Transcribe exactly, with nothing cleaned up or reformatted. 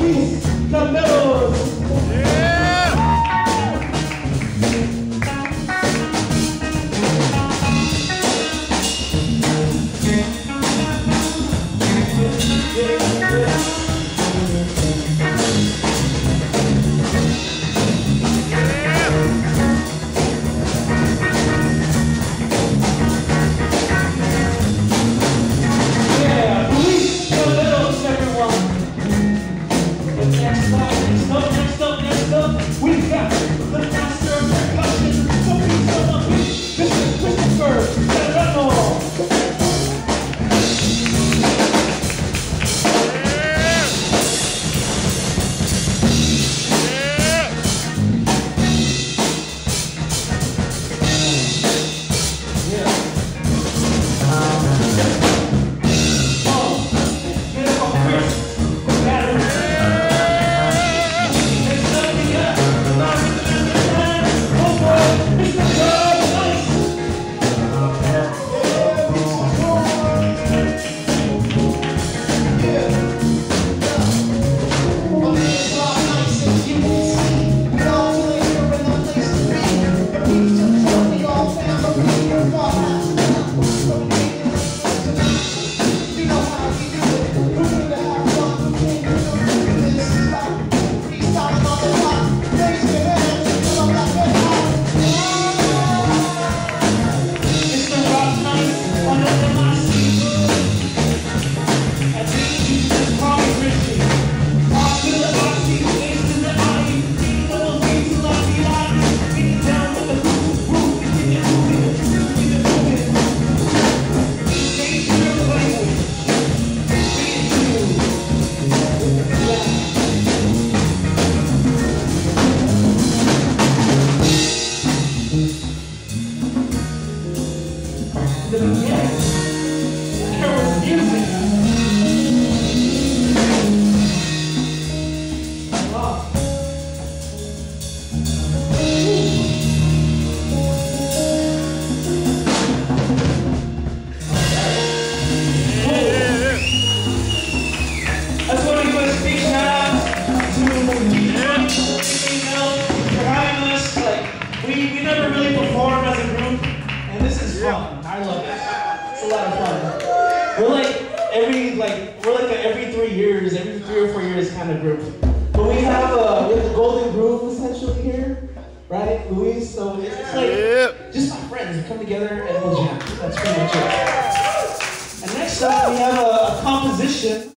I love it. It's a lot of fun. We're like every like we're like a every three years, every three or four years kind of group. But we have a we have the Golden Groove essentially here, right, Luis? So it's, it's like yep. just my friends we come together and we'll jam. That's pretty much it. And next up we have a, a composition.